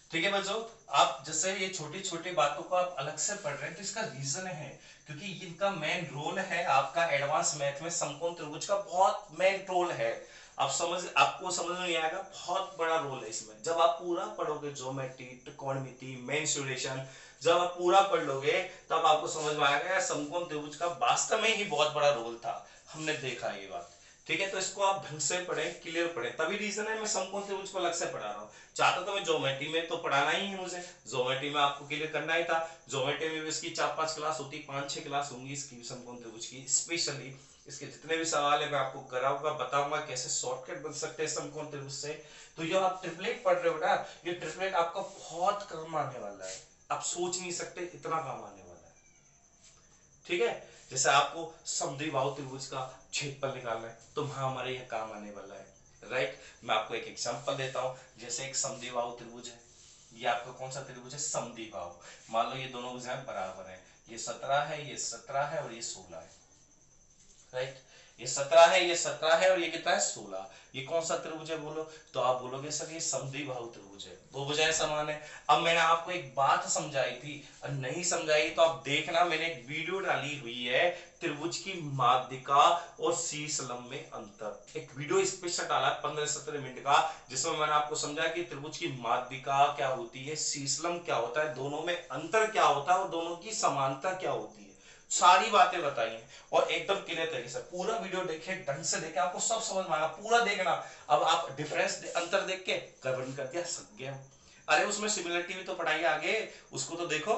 ठीक है बच्चों, आप जैसे ये छोटी छोटी बातों को आप अलग से पढ़ रहे हैं तो इसका रीजन है, क्योंकि इनका मेन रोल है आपका एडवांस मैथ में समकोण त्रिभुज का बहुत मेन रोल है। आप समझ आपको समझ में नहीं आएगा, बहुत बड़ा रोल है इसमें। जब आप पूरा पढ़ोगे ज्योमेट्री, त्रिकोणमिति, मेंसुरेशन, जब आप पूरा पढ़ लोगे तब आपको समझ में आएगा समकोण त्रिभुज का वास्तव में ही बहुत बड़ा रोल था। हमने देखा ये बात, ठीक है। तो इसको आप ढंग से पढ़ें, क्लियर पढ़ें, तभी रीजन है मैं समकोण त्रिभुज को अलग से पढ़ा रहा हूँ। चाहता तो मैं ज्योमेट्री में तो पढ़ाना ही है, मुझे ज्योमेट्री में आपको क्लियर करना ही था। ज्योमेट्री में भी इसकी चार पांच क्लास होती, पांच छह क्लास होंगी इसकी समकोण त्रिभुज की। स्पेशली इसके जितने भी सवाल है मैं आपको कराऊंगा, बताऊंगा कैसे शॉर्टकट बन सकते हैं समकोण त्रिभुज से। तो ये आप ट्रिपलेट पढ़ रहे हो ना, ये ट्रिपलेट आपका बहुत काम आने वाला है, आप सोच नहीं सकते इतना काम आने वाला है, ठीक है। जैसे आपको समद्विबाहु त्रिभुज का क्षेत्रफल निकालना है तो वहां हमारे यह काम आने वाला है, राइट। मैं आपको एक एग्जांपल देता हूं, जैसे एक समद्विबाहु त्रिभुज है, ये आपका कौन सा त्रिभुज है, समद्विबाहु। मान लो ये दोनों भुजाएं बराबर हैं, ये सत्रह है, ये सत्रह है और ये सोलह है, राइट। ये सत्रह है, ये सत्रह है और ये कितना है, सोलह। ये कौन सा त्रिभुज है बोलो, तो आप बोलोगे सर ये समद्विबाहु त्रिभुज है, दो भुजाएं समान है। अब मैंने आपको एक बात समझाई थी और नहीं समझाई तो आप देखना, मैंने एक वीडियो डाली हुई है त्रिभुज की माध्यिका और शीर्ष लंब में अंतर। एक वीडियो स्पेशल डाला पंद्रह सत्रह मिनट का, जिसमें मैंने आपको समझाया कि त्रिभुज की माध्यिका क्या होती है, शीर्ष लंब क्या होता है, दोनों में अंतर क्या होता है और दोनों की समानता क्या होती है, सारी बातें बताई हैं और एकदम क्लियर तरीके से। पूरा वीडियो देखे, ढंग से देखे, आपको सब समझ में आएगा, पूरा देखना। अब आप डिफरेंस अंतर देख के कवर कर दिया, सक गया। अरे उसमें सिमिलरिटी भी तो पढ़ाई आगे, उसको तो देखो।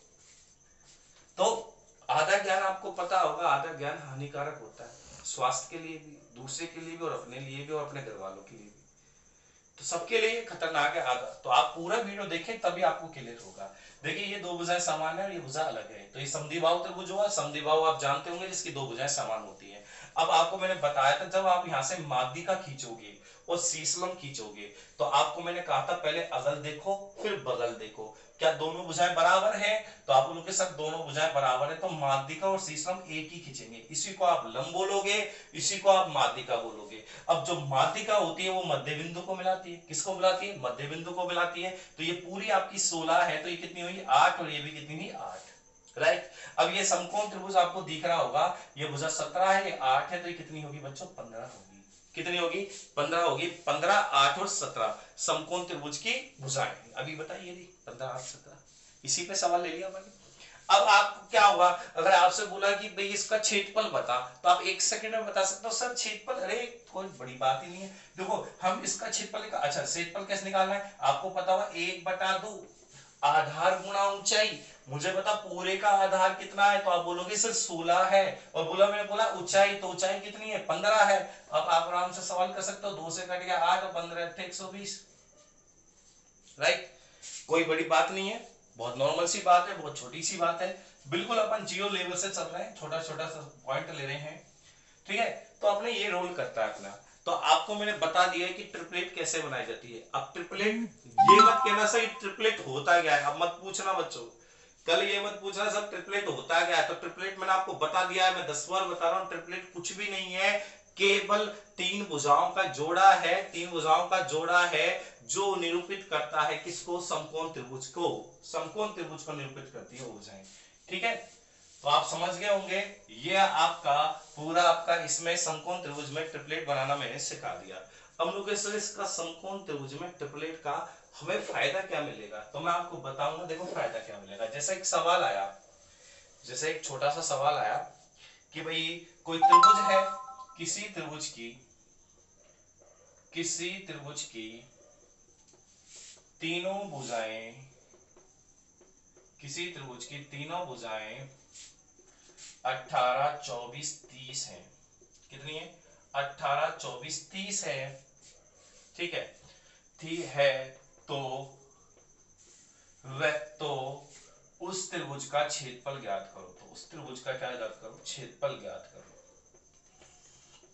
तो आधा ज्ञान आपको पता होगा, आधा ज्ञान हानिकारक होता है स्वास्थ्य के लिए भी, दूसरे के लिए भी और अपने लिए भी और अपने घर वालों के लिए भी। तो सबके लिए खतरनाक है आधा। तो आप पूरा वीडियो देखें तभी आपको क्लियर होगा। देखिए ये दो भुजाएं समान है और ये भुजा अलग है, तो ये समद्विबाहु त्रिभुज हुआ। समद्विबाहु आप जानते होंगे जिसकी दो भुजाएं समान होती हैं। अब आपको मैंने बताया था जब आप यहां से माध्यिका खींचोगे और शीर्षलंब खींचोगे तो आपको मैंने कहा था पहले अगल देखो फिर बगल देखो, क्या दोनों भुजाएं बराबर है, तो आप बोलोगे सर दोनों भुजाएं बराबर है तो माध्यिका और शीर्षलंब एक ही खींचेंगे, इसी को आप लंब बोलोगे, इसी को आप माध्यिका बोलोगे। अब जो माध्यिका होती है वो मध्य बिंदु को मिलाती है, किसको मिलाती है, मध्य बिंदु को मिलाती है। तो ये पूरी आपकी सोलह है तो ये कितनी हुई, आठ, और ये भी कितनी हुई, आठ, राइट। अब ये समकोण त्रिभुज आपको दिख रहा होगा, ये भुजा सत्रह है, ये आठ है, तो ये कितनी होगी बच्चों, पंद्रह होगी। कितनी होगी, पंद्रह होगी। पंद्रह, आठ और सत्रह समकोण त्रिभुज की भुजाएं। अभी बताइए पंद्रह, आठ, सत्रह, इसी पे सवाल ले लिया मैंने। अब आपको क्या होगा, अगर आपसे बोला कि भाई इसका क्षेत्रफल बता, तो आप एक सेकंड में बता सकते हो सर क्षेत्रफल, अरे कोई बड़ी बात ही नहीं है। देखो हम इसका क्षेत्रफल, अच्छा क्षेत्रफल कैसे निकालना है, आपको पता होगा एक बटा दो आधार गुणा ऊंचाई। मुझे बता पूरे का आधार कितना है, तो आप बोलोगे सर सोलह है, और बोला मैंने बोला ऊंचाई, तो ऊंचाई कितनी है, पंद्रह है। अब आप आराम से सवाल कर सकते हो, दो से कट गया आठ और पंद्रह एक सौ बीस, राइट। कोई बड़ी बात नहीं है, बहुत नॉर्मल सी बात है, बहुत छोटी सी बात है, बिल्कुल अपन जियो लेवल से चल रहे हैं, छोटा छोटा सा पॉइंट ले रहे हैं, ठीक है। तो अपने ये रोल करता है अपना। तो आपको मैंने बता दिया है कि ट्रिपलेट कैसे बनाई जाती है। अब ट्रिपलेट ये मत कहना सर ट्रिपलेट होता क्या है, अब मत पूछना बच्चों, कल ये मत पूछना सब ट्रिपलेट होता क्या है। तो ट्रिपलेट मैंने आपको बता दिया है, मैं दस बार बता रहा हूं, ट्रिपलेट कुछ भी नहीं है, केवल तीन भुजाओं का जोड़ा है, तीन भुजाओं का जोड़ा है जो निरूपित करता है किसको, समकोण त्रिभुज को, समकोण त्रिभुज को निरूपित करती है भुजाएं, ठीक है। तो आप समझ गए होंगे, ये आपका पूरा आपका इसमें समकोण त्रिभुज में ट्रिपलेट बनाना मैंने सिखा दिया। अब लोग सर इसका समकोण त्रिभुज में ट्रिपलेट का हमें फायदा क्या मिलेगा, तो मैं आपको बताऊंगा। देखो फायदा क्या मिलेगा, जैसे एक सवाल आया, जैसे एक छोटा सा सवाल आया कि भाई कोई त्रिभुज है, किसी त्रिभुज की किसी त्रिभुज की तीनों भुजाएं, किसी त्रिभुज की तीनों भुजाएं अठारह, चौबीस, तीस है। कितनी है, अठारह, चौबीस, तीस है, ठीक है, ठीक है। तो वह तो उस त्रिभुज का क्षेत्रफल ज्ञात करो, तो उस त्रिभुज का क्या ज्ञात करो, क्षेत्रफल ज्ञात करो,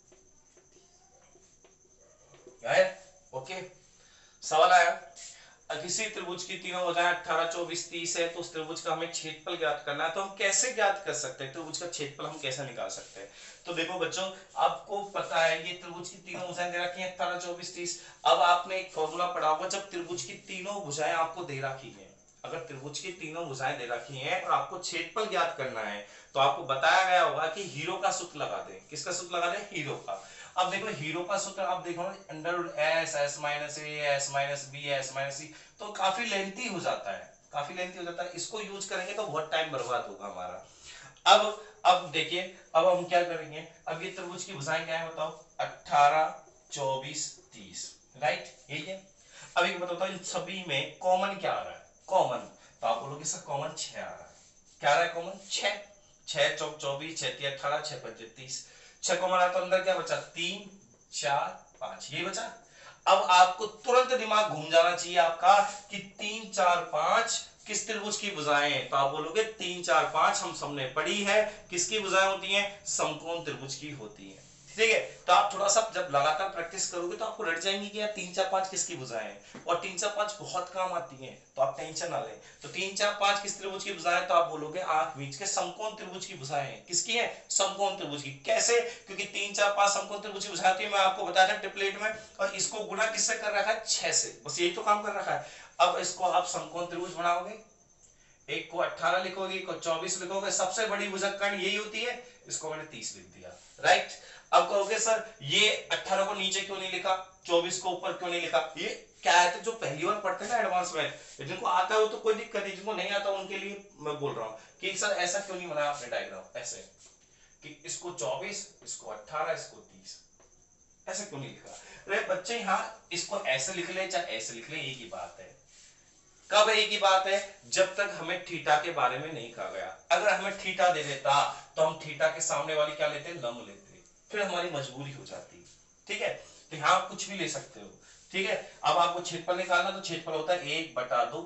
क्या है, ओके। सवाल आया, किसी त्रिभुज की तीनों भुजाएं अठारह चौबीस तीस है, तो उस त्रिभुज का हमें क्षेत्रफल ज्ञात करना है। तो हम कैसे ज्ञात कर सकते हैं त्रिभुज का क्षेत्रफल, हम कैसे निकाल सकते हैं? तो देखो बच्चों, आपको पता है ये त्रिभुज की तीनों भुजाएं दे रखी हैं अठारह चौबीस तीस। अब आपने एक फॉर्मूला पढ़ा होगा, जब त्रिभुज की तीनों भुजाएं आपको दे रखी हैं, अगर त्रिभुज की तीनों भुजाएं दे रखी हैं और आपको क्षेत्रफल ज्ञात करना है, तो आपको बताया गया होगा कि हीरो का सूत्र लगा दें। किसका सूत्र लगा दें? हीरो का। अब देखो हीरो का सूत्र आप देखो ना, under root S S minus A S minus B S minus C, तो काफी लेंथी हो जाता है, काफी लेंथी हो जाता है। इसको यूज करेंगे तो बहुत टाइम बर्बाद होगा हमारा। अब अब देखिए, अब हम क्या करेंगे, अब ये त्रिभुज की भुजाएं क्या है बताओ? अठारह चौबीस तीस, राइट, यही है। अब एक बताओ इन सभी में कॉमन क्या आ रहा है? कॉमन, तो आप बोलोगे सर कॉमन छह आ रहा है। क्या आ रहा है कॉमन? छह। छह चौक चौबीस, छह तीस अठारह, छह पंजे तीस। छह कॉमन आया तो अंदर क्या बचा? तीन चार पांच, ये बचा। अब आपको तुरंत दिमाग घूम जाना चाहिए आपका कि तीन चार पांच किस त्रिभुज की भुजाएं हैं? तो आप बोलोगे तीन चार पांच हम सबने पढ़ी है, किसकी भुजाएं होती हैं? समकोण त्रिभुज की होती हैं। ठीक है, तो आप थोड़ा सा जब लगातार प्रैक्टिस करोगे तो आपको रट जाएंगे कि यार तीन चार पांच किसकी भुजाएं हैं, और तीन चार पांच बहुत काम आती हैं, तो आप टेंशन ना लें। तो तीन चार पांच किस त्रिभुज की भुजाएं? तो आप बोलोगे आंख बीच के समकोण त्रिभुज की भुजाएं हैं। किसकी है? समकोण त्रिभुज की। कैसे? क्योंकि तीन चार पांच समकोण त्रिभुज की भुजाएं होती है, मैं आपको बताया था ट्रिपलेट में, और इसको गुणा किससे कर रखा है? छह से, बस यही तो काम कर रखा है। अब इसको आप समकोण त्रिभुज बनाओगे, एक को अठारह लिखोगे, एक को चौबीस लिखोगे, सबसे बड़ी भुजक कर्ण यही होती है, इसको मैंने तीस लिख दिया, राइट। अब कहोगे सर ये अठारह को नीचे क्यों नहीं लिखा, चौबीस को ऊपर क्यों नहीं लिखा? ये क्या है, तो जो पहली बार पढ़ते हैं ना एडवांस में, जिनको आता है वो तो कोई दिक्कत नहीं, जिनको नहीं आता उनके लिए मैं बोल रहा हूँ कि सर ऐसा क्यों नहीं बनाया आपने डायग्राम, ऐसे कि इसको चौबीस, इसको अठारह, इसको तीस, ऐसे क्यों नहीं लिखा? अरे बच्चे यहाँ इसको ऐसे लिख ले चाहे ऐसे लिख ले, एक ही बात है। कब एक ही बात है? जब तक हमें थीटा के बारे में नहीं कहा गया। अगर हमें थीटा दे देता तो हम थीटा के सामने वाली क्या लेते? लंब लेते, फिर हमारी मजबूरी हो जाती। ठीक है, तो यहां आप कुछ भी ले सकते हो। ठीक है, अब आपको क्षेत्रफल निकालना, तो क्षेत्रफल होता है एक बटा दो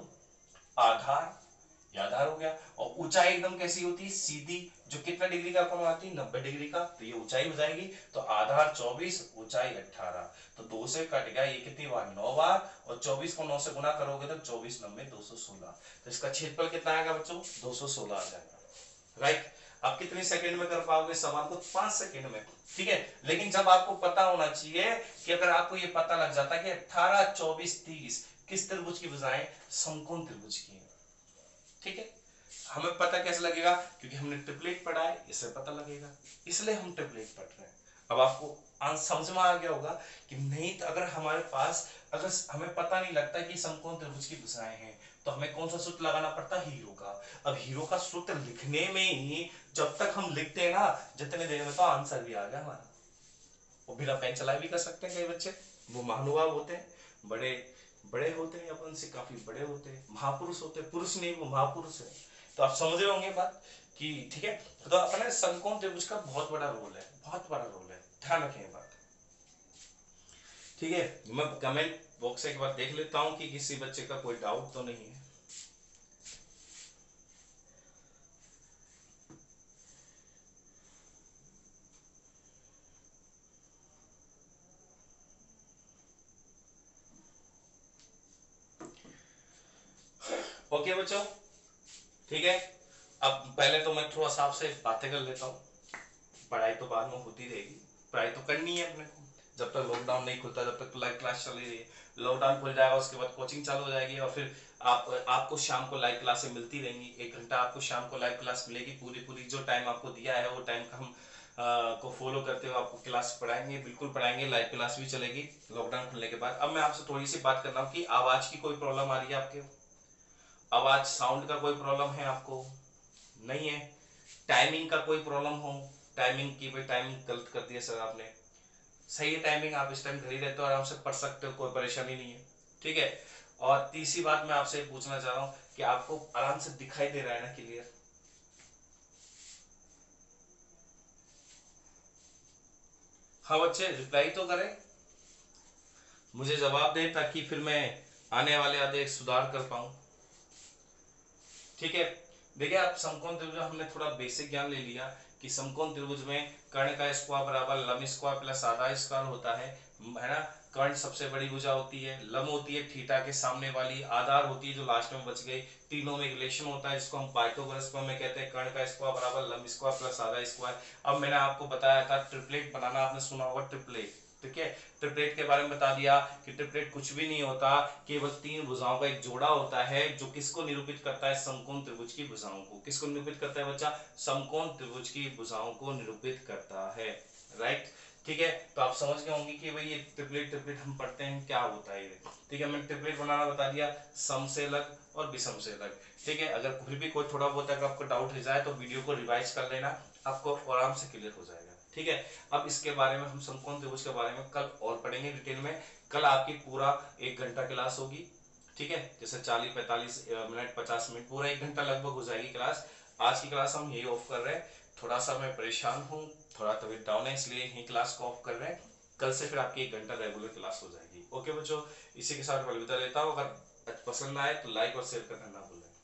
आधार, ये आधार हो गया, और ऊंचाई एकदम कैसी होती है? सीधी, जो कितना डिग्री का कोण आती है? नब्बे डिग्री का, तो ये ऊंचाई हो जाएगी। तो आधार चौबीस, ऊंचाई अठारह, तो दो से कट गया, ये कितनी बार? नौ बार, और चौबीस को नौ से गुना करोगे तो चौबीस नब्बे दो सौ सोलह, तो इसका क्षेत्रफल कितना आएगा बच्चों? दो सौ सोलह आ जाएगा, राइट। आप कितने सेकंड में कर पाओगे सवाल को? पांच सेकंड में। ठीक है, लेकिन जब आपको पता होना चाहिए कि अगर आपको ये पता लग जाता कि अठारह चौबीस तीस किस त्रिभुज की भुजाएं? समकोण त्रिभुज की है। ठीक है, हमें पता कैसे लगेगा? क्योंकि हमने ट्रिपलेट पढ़ा है, इससे पता लगेगा, इसलिए हम ट्रिपलेट पढ़ रहे हैं। अब आपको समझ में आ गया होगा कि नहीं, तो अगर हमारे पास अगर हमें पता नहीं लगता कि समकोण त्रिभुज की भुजाएं हैं, तो हमें कौन सा सूत्र लगाना पड़ता है? हीरो का। अब हीरो का सूत्र लिखने में ही जब तक हम लिखते हैं ना, जितने देर में तो आंसर भी आ गया हमारा। वो बिना पेन चलाए भी कर सकते हैं कई बच्चे, वो महानुभाव होते हैं, बड़े बड़े होते हैं, अपन से काफी बड़े होते हैं, महापुरुष होते हैं, पुरुष नहीं वो महापुरुष है। तो आप समझ रहे होंगे बात कि ठीक है, तो अपने समकोण त्रिभुज का बहुत बड़ा रोल है, बहुत बड़ा रोल है, ध्यान रखें बात। ठीक है, मैं कमेंट बॉक्स से एक बार देख लेता हूं कि किसी बच्चे का कोई डाउट तो नहीं है। ओके बच्चों, ठीक है। अब पहले तो मैं थोड़ा सा आपसे बातें कर लेता हूँ, पढ़ाई तो बाद में होती रहेगी, पढ़ाई तो करनी है अपने को, जब तक लॉकडाउन नहीं खुलता, जब तक लाइव क्लास चल रही है। लॉकडाउन खुल जाएगा उसके बाद कोचिंग चालू हो जाएगी, और फिर आप आपको शाम को लाइव क्लासें मिलती रहेंगी, एक घंटा आपको शाम को लाइव क्लास मिलेगी, पूरी पूरी जो टाइम आपको दिया है वो टाइम का हम आ, को फॉलो करते हुए आपको क्लास पढ़ाएंगे, बिल्कुल पढ़ाएंगे, लाइव क्लास भी चलेगी लॉकडाउन खुलने के बाद। अब मैं आपसे थोड़ी सी बात कर रहा हूँ कि आवाज की कोई प्रॉब्लम आ रही है आपके? आवाज साउंड का कोई प्रॉब्लम है आपको? नहीं है। टाइमिंग का कोई प्रॉब्लम हो? टाइमिंग की भाई टाइमिंग गलत कर दिया सर आपने, सही है टाइमिंग, आप इस टाइम घर ही रहते हो, आराम से पढ़ सकते हो, कोई परेशानी नहीं है। ठीक है, और तीसरी बात मैं आपसे पूछना चाह रहा हूँ कि आपको आराम से दिखाई दे रहा है ना क्लियर? हाँ बच्चे रिप्लाई तो करें, मुझे जवाब दें, ताकि फिर मैं आने वाले आधे सुधार कर पाऊं। ठीक है, देखिए आप समकोण त्रिभुज हमने थोड़ा बेसिक ज्ञान ले लिया कि समकोण त्रिभुज में कर्ण का स्क्वायर बराबर लंब स्क्वायर प्लस आधा स्क्वायर होता है है ना। कर्ण सबसे बड़ी भुजा होती है, लम होती है थीटा के सामने वाली, आधार होती है जो लास्ट में बच गई, तीनों में रिलेशन होता है जिसको हम पाइथागोरस में कहते हैं कर्ण का स्क्वायर बराबर लंब स्क्वायर प्लस आधा स्क्वायर। अब मैंने आपको बताया था ट्रिपलेट बनाना, आपने सुना होगा ट्रिपलेट, ठीक है। ट्रिपलेट के बारे में बता दिया कि ट्रिपलेट कुछ भी नहीं होता, केवल तीन भुजाओं का एक जोड़ा होता है जो किसको निरूपित करता है, समकोण त्रिभुज की भुजाओं को। किसको निरूपित करता है बच्चा, समकोण त्रिभुज की भुजाओं को निरूपित करता है, राइट। ठीक है, तो आप समझ गए होंगे कि भाई ये ट्रिपलेट ट्रिपलेट हम पढ़ते हैं क्या होता है ये। ठीक है, मैंने ट्रिपलेट बनाना बता दिया, सम से लग और विषम से लग। ठीक है, अगर फिर भी कोई थोड़ा बहुत अगर आपको डाउट रह जाए तो वीडियो को रिवाइज कर लेना, आपको आराम से क्लियर हो जाएगा। ठीक है, अब इसके बारे में हम समकोण त्रिभुज के बारे में कल और पढ़ेंगे डिटेल में। कल आपकी पूरा एक घंटा क्लास होगी, ठीक है, जैसे चालीस पैंतालीस मिनट पचास मिनट पूरा एक घंटा लगभग हो जाएगी क्लास। आज की क्लास हम यही ऑफ कर रहे हैं, थोड़ा सा मैं परेशान हूँ, थोड़ा तबीयत डाउन है, इसलिए यही क्लास को ऑफ कर रहे हैं। कल से फिर आपकी एक घंटा रेगुलर क्लास हो जाएगी। ओके बच्चों, इसी के साथ मैं अलविदा लेता हूँ। अगर पसंद आए तो लाइक और शेयर करना ना भूलें।